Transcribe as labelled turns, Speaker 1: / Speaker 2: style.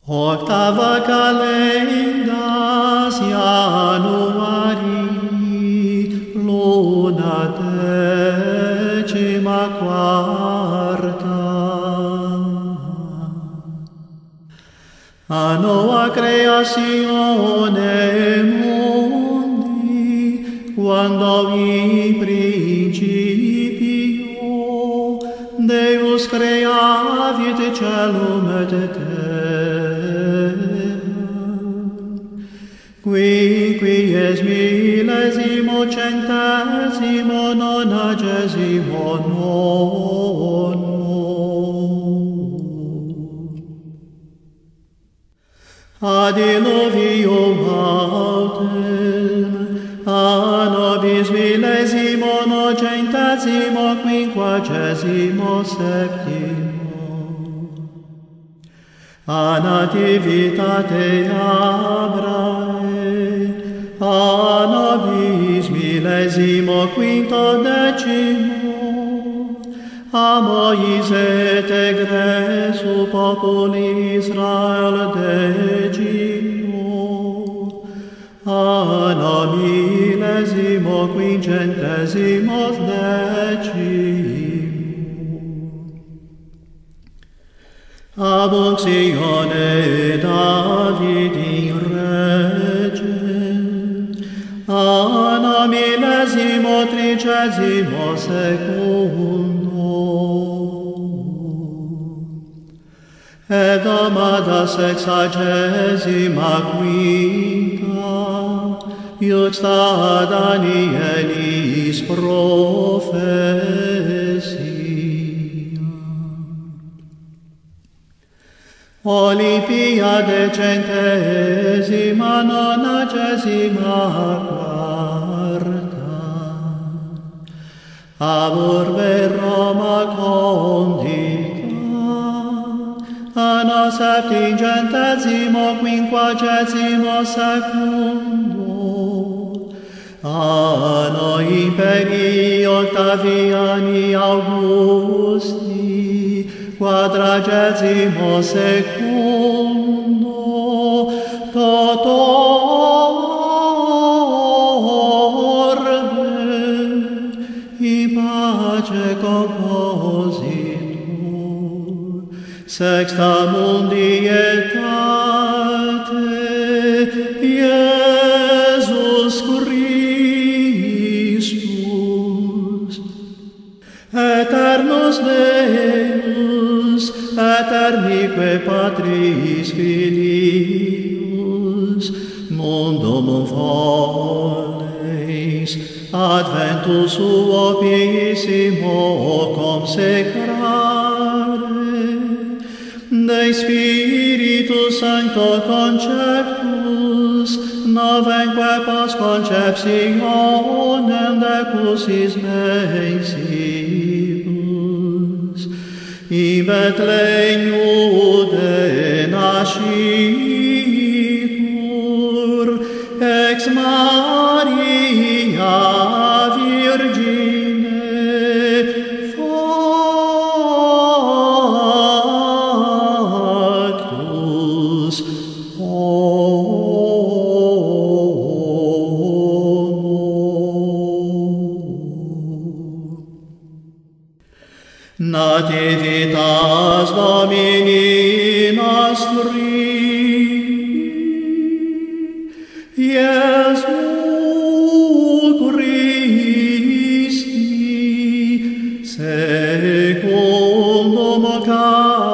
Speaker 1: Octava calendas Ianuarii, luna decima quarta. A noua creazione mundi, quando in principio Deus creavit celum et terra, quies millesimo centesimo nonagesimo nono. Ad diluvium autem, anno bis millesimo nocentesimo quinquagesimo septimo, a nativitate Abrae, anno bis millesimo quintodecimo, a Moise tegresu populi Israel decimo, anno millesimo quinquagesimo decimo. Ab unctione David in rege, anno millesimo tricesimo secundo, et amada sexagesima quinta, iuxta Danielis profesia. Olympiade centesima nonagesima quarta, ab urbe Roma condita, anno septingentesimo quinquagesimo secundo, anno imperii Octaviani Augusti, quadragesimo secundo, toto orbe in pace compositur, sexta mundi etate, Iesus Christus, eternus Deus, eternique Patris Filius, mundum voles, adventus suo piissimo consecrare, de Spiritus Sancto conceptus, novenque pas conceptionem decusis mensibus, in Betlehem Iude nascitur, ex Maria Virgine, factus Nativitas Domini nostri, Iesu Christi, secundum